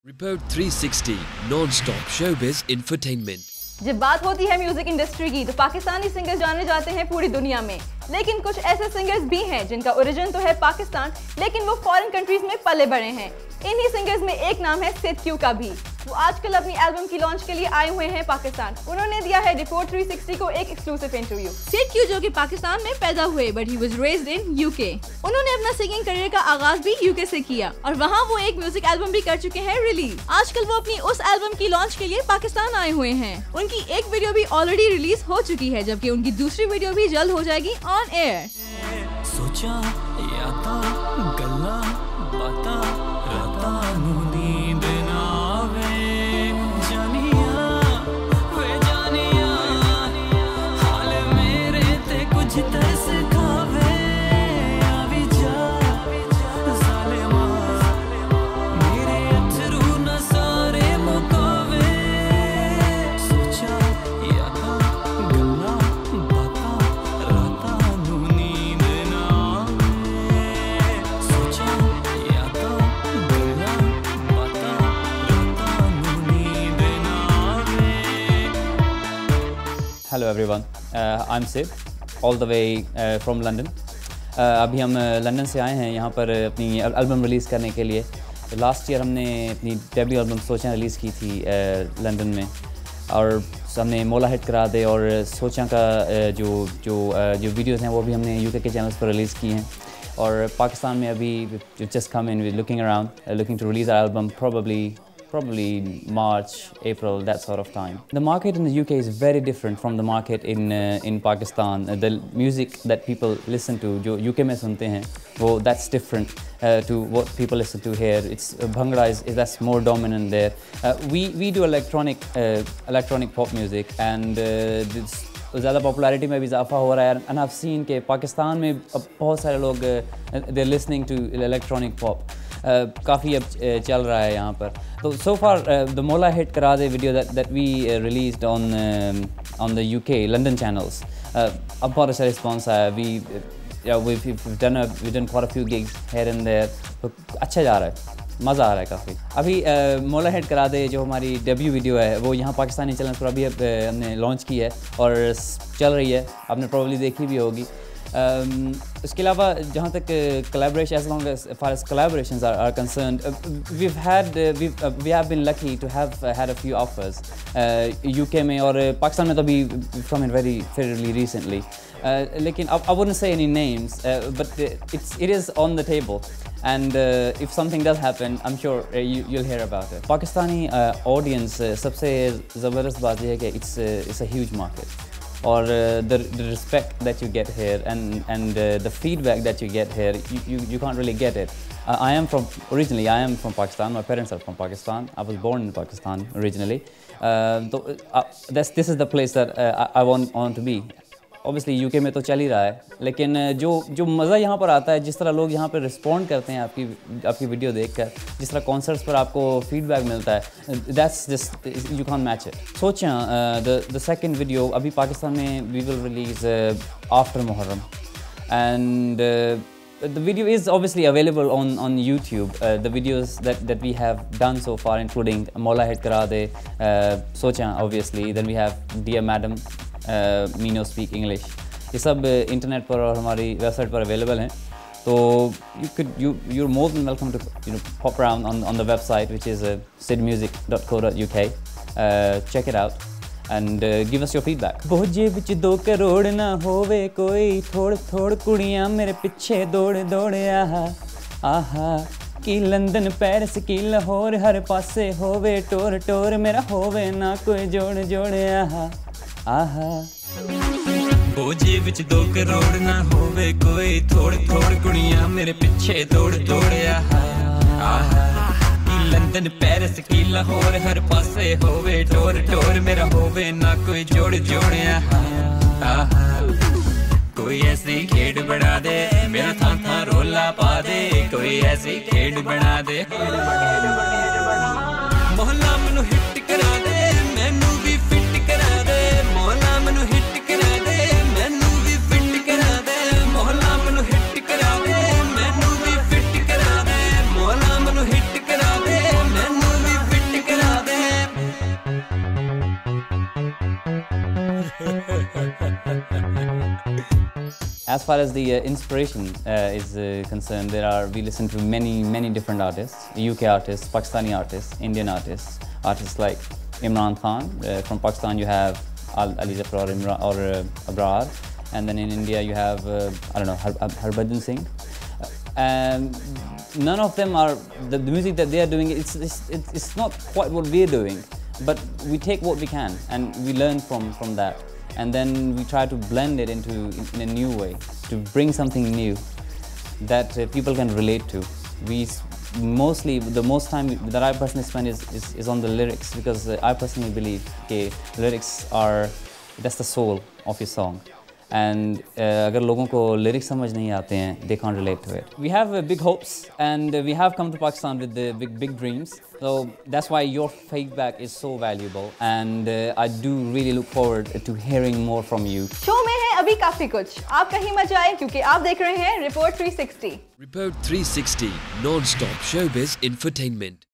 Report 360 non-stop showbiz infotainment. जब बात होती है म्यूजिक इंडस्ट्री की तो पाकिस्तानी सिंगर्स जाने जाते हैं पूरी दुनिया में, लेकिन कुछ ऐसे सिंगर्स भी हैं जिनका ओरिजिन तो है पाकिस्तान, लेकिन वो फॉरेन कंट्रीज में पले बड़े हैं। इन्हीं सिंगर्स में एक नाम है सिड क्यू का भी। वो आजकल अपनी एल्बम की लॉन्च के लिए आए हुए हैं पाकिस्तान। उन्होंने दिया है रिपोर्ट 360 को एक एक्सक्लूसिव इंटरव्यू। सिड क्यू जो कि पाकिस्तान में पैदा हुए but he was raised in UK. उन्होंने अपना सिंगिंग करियर का आगाज भी यूके से किया और वहाँ वो एक म्यूजिक एल्बम भी कर चुके हैं रिलीज। आजकल वो अपनी उस एल्बम की लॉन्च के लिए पाकिस्तान आए हुए हैं। उनकी एक वीडियो भी ऑलरेडी रिलीज हो चुकी है, जबकि उनकी दूसरी वीडियो भी जल्द हो जाएगी ऑन एयर। सोचा यादा गल्ला बाता राता नू नींद ना आवे जानिया वे जानिया हाल मेरे ते कुछ तरस खावे आवी जा ज़ालिमा मेरे अथरू ना सारे मुकावे सोचा यादा गल्ला बाता राता नू नींद ना आवे सोचा यादा गल्ला बाता राता नू नींद ना आवे। Hello everyone, I'm Sid, all the way from London. अभी हम लंदन से आए हैं यहाँ पर अपनी एल्बम रिलीज़ करने के लिए। लास्ट ईयर हमने अपनी डेब्यू एल्बम सोचा रिलीज़ की थी लंदन में, और हमने मोला हिट करा दे और सोचा का जो वीडियोज़ हैं वो भी हमने यूके के चैनल्स पर रिलीज़ की हैं। और पाकिस्तान में अभी just come in looking around looking to release our album probably March, April, that sort of time. The market in the UK is very different from the market in Pakistan. The music that people listen to, जो UK में सुनते हैं, वो that's different to what people listen to here. It's Bhangra is that's more dominant there. We do electronic pop music, and ज़्यादा popularity में भी इजाफा हो रहा है। एंड आई हैव सीन के पाकिस्तान में अब बहुत सारे लोग they listening to electronic pop काफ़ी अब चल रहा है यहाँ पर। तो सो फार द मोला हिट करा the video that we released on the UK London channels, अब बहुत अच्छा रिस्पॉन्स आया। we've done quite a few gigs here and there, तो अच्छा जा रहा है, मज़ा आ रहा है काफ़ी। अभी मोला हिट करा दे जो हमारी डेब्यू वीडियो है वो यहाँ पाकिस्तानी चैनल पर अभी हमने लॉन्च की है और चल रही है, आपने प्रोबेबली देखी भी होगी। इसके अलावा जहाँ तक collaboration, as long as far as collaborations are concerned, we have been lucky to have had a few offers UK में और पाकिस्तान में तो अभी we've come in very fairly recently. लेकिन I wouldn't say any names, but it is on the table, and if something does happen, I'm sure you'll hear about it. Pakistani audience सबसे ज़बरदस्त बात यह है कि it's a huge market. Or the respect that you get here and the feedback that you get here, you can't really get it. Originally I am from Pakistan. My parents are from Pakistan. I was born in Pakistan originally. This is the place that I want to be. Obviously UK में तो चल ही रहा है, लेकिन जो मज़ा यहाँ पर आता है, जिस तरह लोग यहाँ पर रिस्पॉन्ड करते हैं आपकी वीडियो देखकर, जिस तरह कॉन्सर्ट्स पर आपको फीडबैक मिलता है, that's just you can't match it. सोचा the second video अभी पाकिस्तान में we will release after Muharram, and the video is obviously available on YouTube. The videos that we have done so far, including Mola Hit Kara De, Socha obviously, then we have Dear Madam, Me No Speak English, ये सब internet पर और हमारी website पर available हैं। तो you're more than welcome to pop around on the website, which is sidmusic.co.uk. Check it out and give us your feedback. बोझे विच 2 करोड़ ना होवे कोई, थोड़ थोड़ कुड़ियां मेरे पीछे दौड़ दौड़ आहा कि लंदन पेरिस की लाहौर हर पासे होवे टोर टोर मेरा होवे ना कोई जोड़ जोड़ आहा। बोझे विच 2 करोड़ ना होवे कोई, थोड़ थोड़ कुड़ियां मेरे पीछे दौड़ दौड़ आहा कि लंदन पेरिस की लाहौर हर पासे होवे टोर टोर मेरा होवे ना कोई जोड़ जोड़ आहा। कोई ऐसी खेड बना दे मेरा था रोला पा दे, कोई ऐसी खेड बना दे मोहल्ला मैनू हिट करा दे, मैनू भी फिट करा दे, मोहल्ला मैनू हिट करा दे, मैनू भी फिट करा दे, मोहल्ला मैनू हिट करा दे, मैनू भी फिट करा दे, मोहल्ला मैनू हिट करा दे, मैनू भी As far as the inspiration is concerned, we listen to many different artists, UK artists, Pakistani artists, Indian artists, artists like Imran Khan. From Pakistan you have Aliha Chaudry or Abrar, and then in India you have I don't know, Harbhajan Singh. None of them are the music that they are doing. It's not quite what we are doing, but we take what we can and we learn from that, and then we try to blend it in a new way to bring something new that people can relate to. The most time that I personally spend is on the lyrics, because I personally believe lyrics that's the soul of your song. And agar logon ko lyrics samajh nahi aate hain, they can't relate to it. We have big hopes, and we have come to Pakistan with the big dreams. So that's why your feedback is so valuable, and I do really look forward to hearing more from you. Show में है अभी काफी कुछ, आप कहीं मत जाएं क्योंकि आप देख रहे हैं report 360. Report 360 non-stop showbiz infotainment.